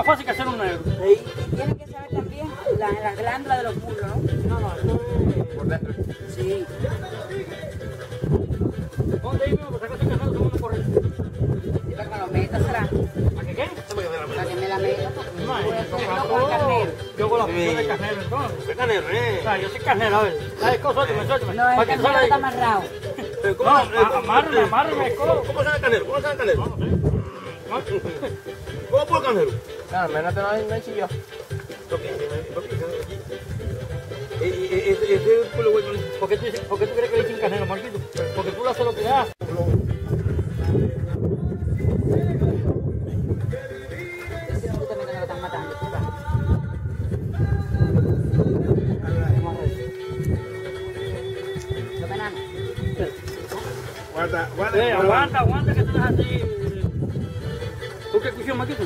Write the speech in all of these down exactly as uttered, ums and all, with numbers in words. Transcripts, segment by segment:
más fácil que hacer un negro. Sí. Y tienen que saber también la, la glándula de los muslos, ¿no? No, no, esto es por dentro. Sí. ¿Dónde ahí mismo? Pues acá se casado, somos unos corridos. ¿Y para que me lo meta será? ¿Para qué qué? Para que me la meta. No, Voy a eso comerlo es con carnero. Yo con la función de carnero, entonces. ¿Qué carnero, eh? O sea, yo soy carnero, a ver. ¿Sabes qué? Suéltame, suéltame. No, el Para que carnero salga está ahí. amarrado. ¿Cómo, No, eh, cómo- amárrame, eh, amárrame, ¿Cómo, ¿Cómo sabe el carnero? ¿Cómo sabe el carnero? No, no sé. ¿Cómo por el carnero? Claro, menos te no hay, no hay chillo. Este es el culo güey. ¿Por qué tú, dices- por qué tú crees que le dicen carnero, Marquito? Porque tú le haces lo que le haces. Ese tú también te lo están matando. ¿Tú vas? Los bananos. Guarda, guarda. Eh, aguanta, aguanta, que tú eres así. ¿Tú qué cuchillo, Marquito?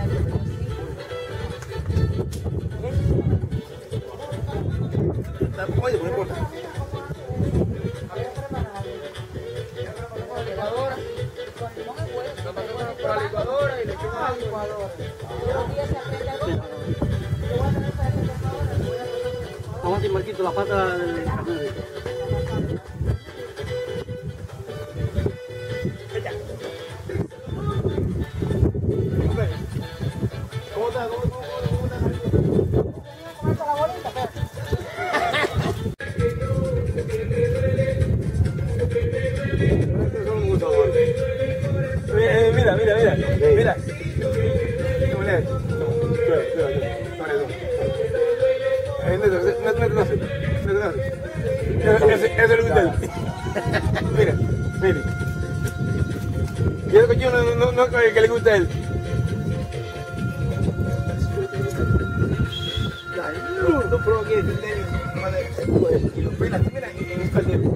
Oye, no importa. Por la licuadora y le echamos a la licuadora. Aguanta, Marquito, la pata del carnero. ¿Cómo está? ¿Cómo está? ¿Cómo está? Eh, Mira, mira, mira, mira. Mira. Eso le gusta a él. Mira, mire. Y el cochino no, no, no, que le gusta a él. No provoque el y lo pelas, mira, en un caldero.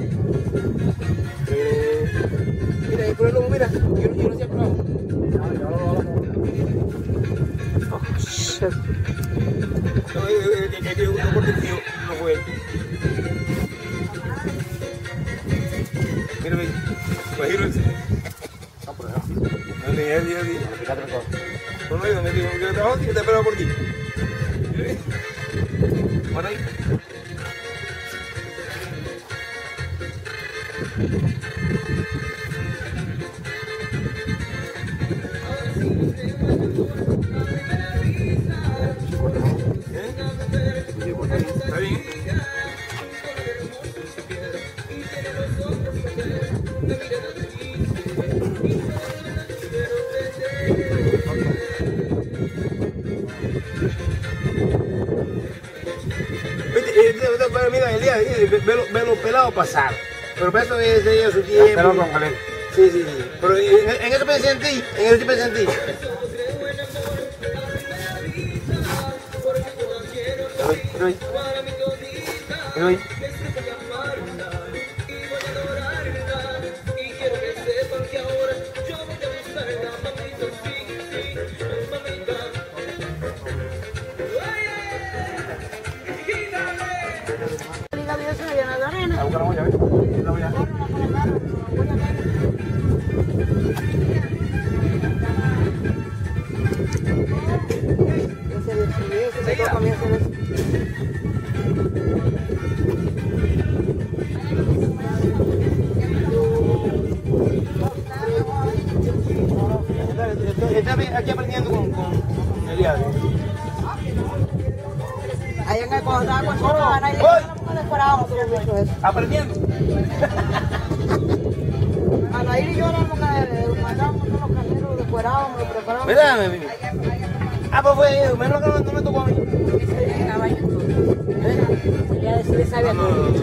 Eh, mira, y por el lomo, mira, yo, yo no sé probado. Oh, shit. No, es que uno por el tío no fue él. Mira, ve, bajiro ese. No, por allá. No, ni él, ni él, ni él. No, no, no, me dijo que yo trabajo y que te espero por ti. Por ahí. ¿Está bien? Mira, el día, ve los pelados pasar. Pero para eso es de su tiempo. Pero con Caleb. Sí, sí, sí. Pero en, en eso pensé en ti. En eso sí pensé en ti. Estoy. Estoy. A buscar la olla, ¿ves? La olla. Está aquí aprendiendo con, con Eliade. Ahí en el cuando estaba con su hermana y no le esperábamos que hubiera hecho eso. Aprendiendo. Anaír y yo éramos que mandábamos todos los carneros, decorábamos, los preparábamos. Mira, mi vida. Ah, pues fue, menos que no, no me tocó a mí. Ese caballo todo. Ya le sabía todo.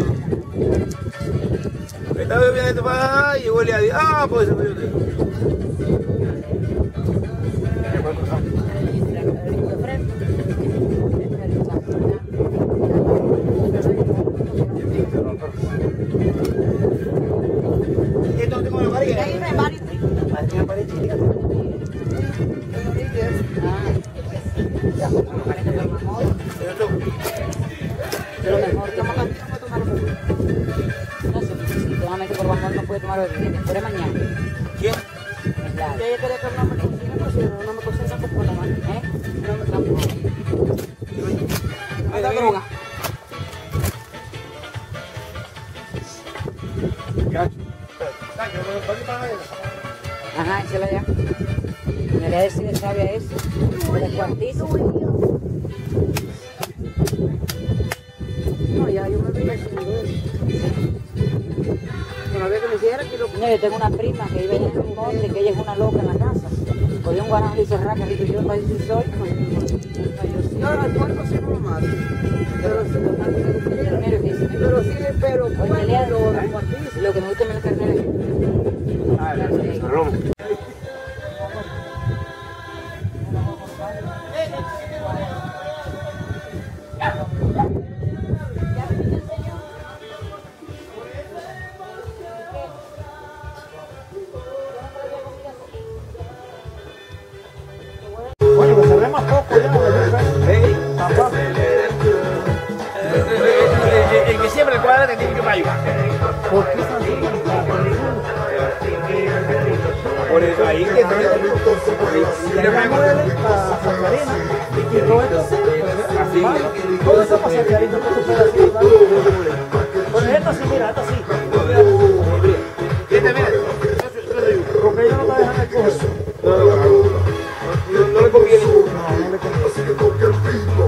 Estaba bebiendo esto para y llegó Eliade. Ah, pues eso fue yo. Esto tengo la pared. Ahí no hay varios. Parecía pared chiquita. Pero mejor, ¿cómo vamos a tomar bebida? No sé, si solamente por favor no puede tomar bebida, después de mañana. ¿Quién? Es la. Ella quería que hablamos con cocino, no me cocino tampoco la mano, ¿eh? No me tampoco. Esta droga. Ajá, échala ya. Me le decir le sabe a eso. El cuartito. No, ya yo me vi haciendo eso. Una vez que me hiciera que lo... No, yo tengo una prima que vive en el monte, que ella es una loca en la casa. Cogió un guanajo y dice, raca, digo yo, no si soy. No, no, el cuerpo sí no lo mato. Pero sí lo mato. Pero sí, pero oye, Lea, lo que me gusta es la carnera. Ah, el romo. Bueno, que se ve más poco ya, papá. El que siempre el cuadra te tiene que ayudar. ¿Por qué están así? Por eso ahí que no Le damos la sacarina y todo esto así. Todo eso para sacarina, no se puede así. Por ejemplo, así, mira, esto así. Este, mira, Porque ellos no te dejan el cojo. no, no, no le conviene. No, no le conviene.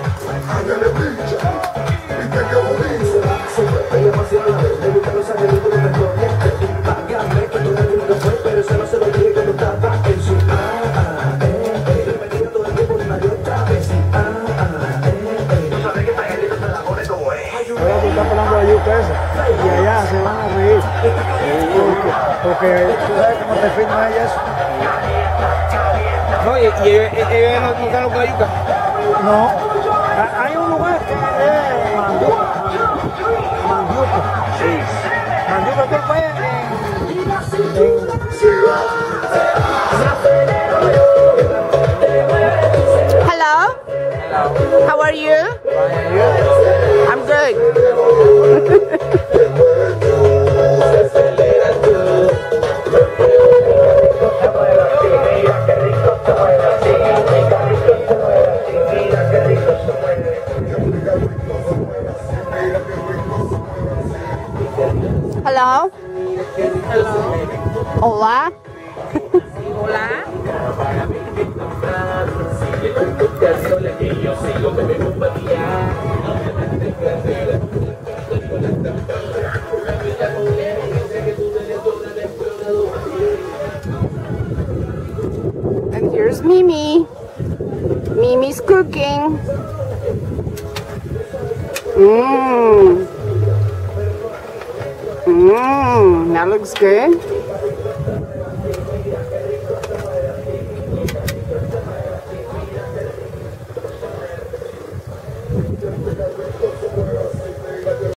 Ahora tú estás pelando la yuca esa y allá se van a reír. Porque, porque tú sabes cómo te firma ella eso. No, y, y ellos, ellos no, no están los cayucas. No, ha- hay un lugar que es Manduca. Manduca. Sí. Manduca que fue en, en Hello? Hello. How are you? I'm good. Hello? Hola? Hola? And here's Mimi. Mimi's cooking. Mmm. Mmm. That looks good.